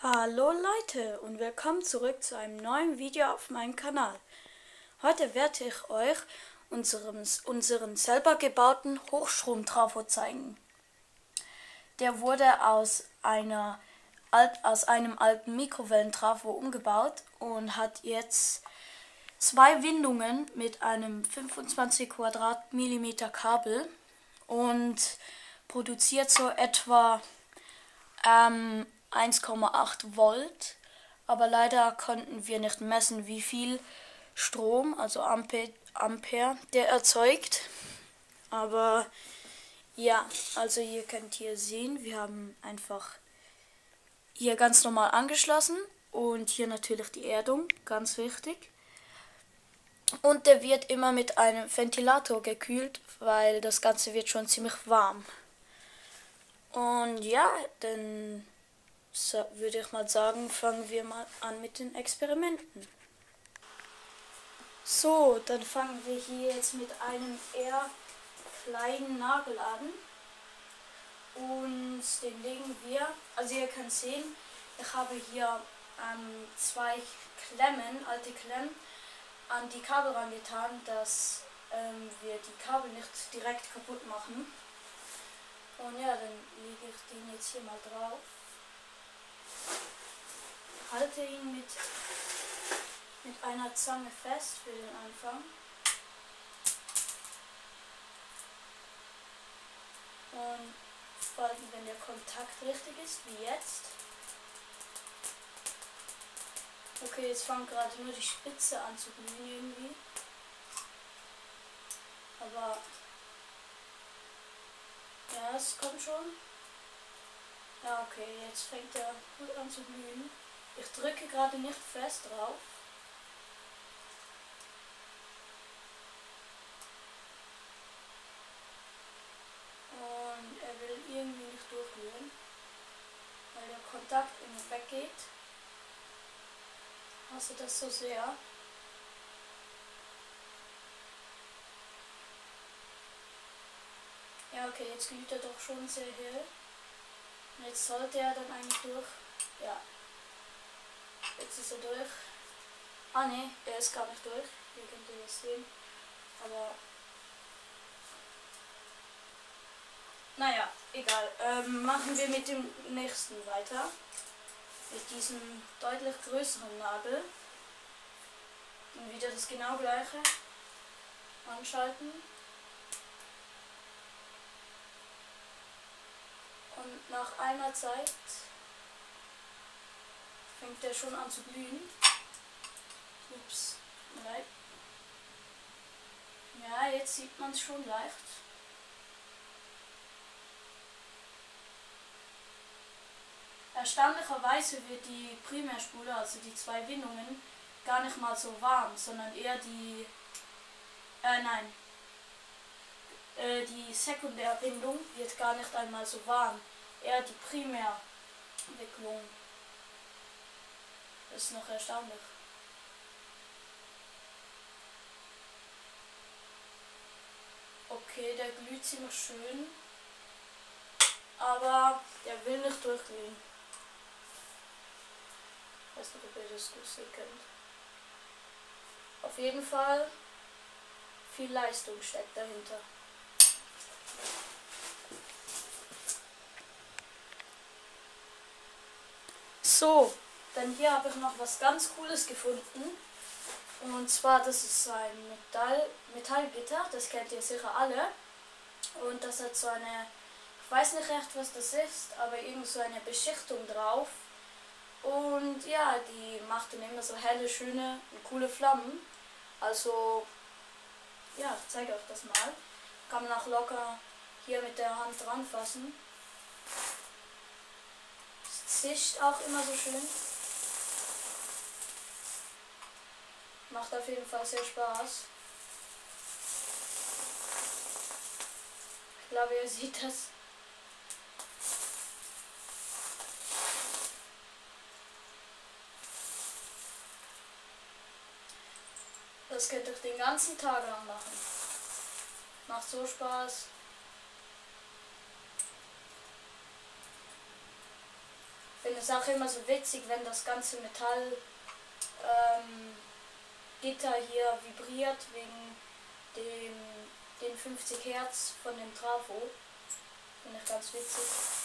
Hallo Leute und willkommen zurück zu einem neuen Video auf meinem Kanal. Heute werde ich euch unseren selber gebauten Hochstromtrafo zeigen. Der wurde aus einem alten Mikrowellentrafo umgebaut und hat jetzt zwei Windungen mit einem 25 Quadratmillimeter Kabel und produziert so etwa 1,8 Volt, aber leider konnten wir nicht messen, wie viel Strom, also Ampere, der erzeugt. Aber ja, also ihr könnt hier sehen, wir haben einfach hier ganz normal angeschlossen und hier natürlich die Erdung, ganz wichtig. Und der wird immer mit einem Ventilator gekühlt, weil das Ganze wird schon ziemlich warm. Und ja, dann würde ich mal sagen, fangen wir mal an mit den Experimenten. So, dann fangen wir hier jetzt mit einem eher kleinen Nagel an. Und den legen wir, also ihr könnt sehen, ich habe hier zwei Klemmen, alte Klemmen, an die Kabel rangetan, dass wir die Kabel nicht direkt kaputt machen. Und ja, dann lege ich den jetzt hier mal drauf. Halte ihn mit einer Zange fest für den Anfang. Und vor allem, wenn der Kontakt richtig ist, wie jetzt. Okay, jetzt fängt gerade nur die Spitze an zu glühen irgendwie. Aber ja, es kommt schon. Ja, okay, jetzt fängt er gut an zu glühen. Ich drücke gerade nicht fest drauf. Und er will irgendwie nicht durchglühen, weil der Kontakt immer weggeht. Ich hasse das so sehr. Ja, okay, jetzt glüht er doch schon sehr hell. Und jetzt sollte er dann eigentlich durch. Ja. Jetzt ist er durch. Ah ne, er ist gar nicht durch. Hier könnt ihr das sehen. Aber naja, egal. Machen wir mit dem nächsten weiter. Mit diesem deutlich größeren Nagel. Und wieder das genau gleiche. Anschalten. Und nach einer Zeit fängt der schon an zu glühen. Ups, nein. Ja, jetzt sieht man es schon leicht. Erstaunlicherweise wird die Primärspule, also die zwei Windungen, gar nicht mal so warm, sondern eher die Sekundärwindung wird gar nicht einmal so warm, eher die Primärwicklung. Das ist noch erstaunlich. Okay, der glüht ziemlich schön, aber der will nicht durchglühen. Ich weiß nicht, ob ihr das gut sehen könnt. Auf jeden Fall viel Leistung steckt dahinter. So, dann hier habe ich noch was ganz Cooles gefunden. Und zwar, das ist ein Metallgitter, das kennt ihr sicher alle. Und das hat so eine, ich weiß nicht recht, was das ist, aber irgend so eine Beschichtung drauf. Und ja, die macht dann immer so helle, schöne und coole Flammen. Also, ja, ich zeige euch das mal. Kann man auch locker hier mit der Hand dran fassen. Es zischt auch immer so schön. Macht auf jeden Fall sehr Spaß. Ich glaube, ihr seht das. Das könnt ihr den ganzen Tag lang machen. Macht so Spaß. Ich finde es ist auch immer so witzig, wenn das ganze Metall Gitter hier vibriert wegen den 50 Hertz von dem Trafo. Finde ich ganz witzig.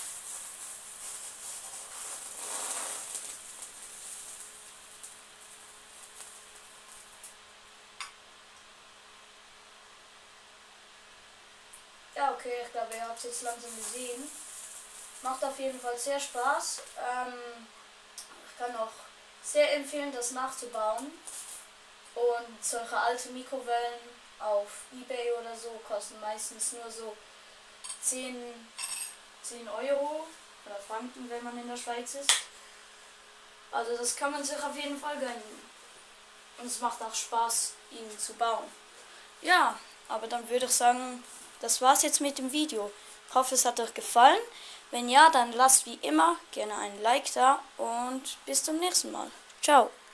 Ja, okay, ich glaube, ihr habt es jetzt langsam gesehen. Macht auf jeden Fall sehr Spaß. Ich kann auch sehr empfehlen, das nachzubauen. Und solche alte Mikrowellen auf eBay oder so kosten meistens nur so 10 Euro oder Franken, wenn man in der Schweiz ist. Also das kann man sich auf jeden Fall gönnen. Und es macht auch Spaß, ihn zu bauen. Ja, aber dann würde ich sagen, das war's jetzt mit dem Video. Ich hoffe, es hat euch gefallen. Wenn ja, dann lasst wie immer gerne ein Like da und bis zum nächsten Mal. Ciao.